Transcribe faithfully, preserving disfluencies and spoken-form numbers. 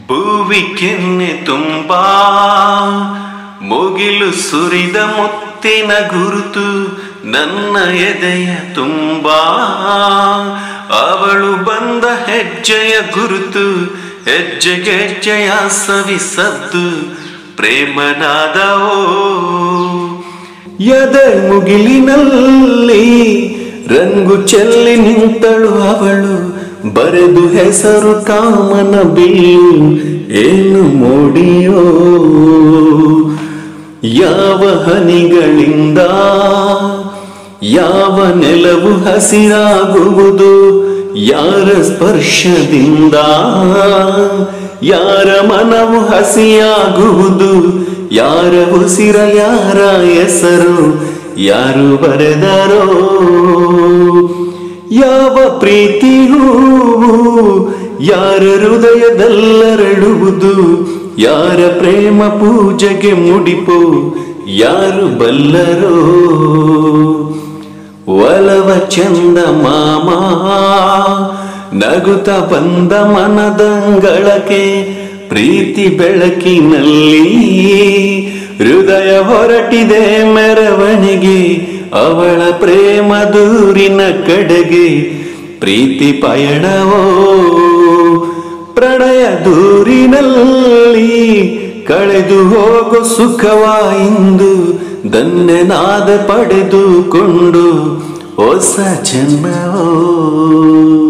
ಭೂವಿ ಕೆನ್ನೆ ತುಂಬಾ ಮುಗಿಲು ಸುರಿದ ಮುತ್ತಿನ ಗುರುತು ನನ್ನ ಎದೆಯ ತುಂಬಾ ಅವಳು ಬಂದ ಹೆಜ್ಜೆಯ ಗುರುತು ಹೆಜ್ಜೆಗೆ ಹೆಜ್ಜೆಯ ಸವಿಸದ್ದು ಪ್ರೇಮನಾದವೋ ಎದೆ ಮುಗಿಲಿನಲ್ಲಿ ರಂಗು ಚೆಲ್ಲಿ ನಿಂತಳು ಅವಳು ಬರೆದು ಹೆಸರು ಕಾಮನ ಬಿಲ್ಲು ಏನು ಮೋಡಿಯೋ ಯಾವ ಹನಿಗಳಿಂದ ಯಾವ ನೆಲವು ಹಸಿರಾಗುವುದು ಯಾರ ಸ್ಪರ್ಶದಿಂದ ಯಾರ ಮನವು ಹಸಿಯಾಗುವುದು ಯಾರ ಉಸಿರ ಯಾರ ಹೆಸರು ಯಾರು ಬರೆದರೋ ಯಾವ ಪ್ರೀತಿಯೂ ಯಾರ ಹೃದಯದಲ್ಲರಳುವುದು ಯಾರ ಪ್ರೇಮ ಪೂಜೆಗೆ ಮುಡಿಪೋ ಯಾರು ಬಲ್ಲರೋ ಒಲವ ಚಂದ ಮಾಮ ನಗುತ್ತ ಬಂದ ಮನದಂಗಳಕ್ಕೆ ಪ್ರೀತಿ ಬೆಳಕಿನಲ್ಲಿ ಹೃದಯ ಹೊರಟಿದೆ ಮೆರವಣಿಗೆ ಅವಳ ಪ್ರೇಮ ದೂರಿನ ಕಡೆಗೆ ಪ್ರೀತಿ ಪಯಣವೋ ಪ್ರಣಯ ದೂರಿನಲ್ಲಿ ಕಳೆದು ಹೋಗೋ ಸುಖವ ಇಂದು ಧನ್ಯನಾದ ಪಡೆದುಕೊಂಡು ಹೊಸ ಜನ್ಮವೋ.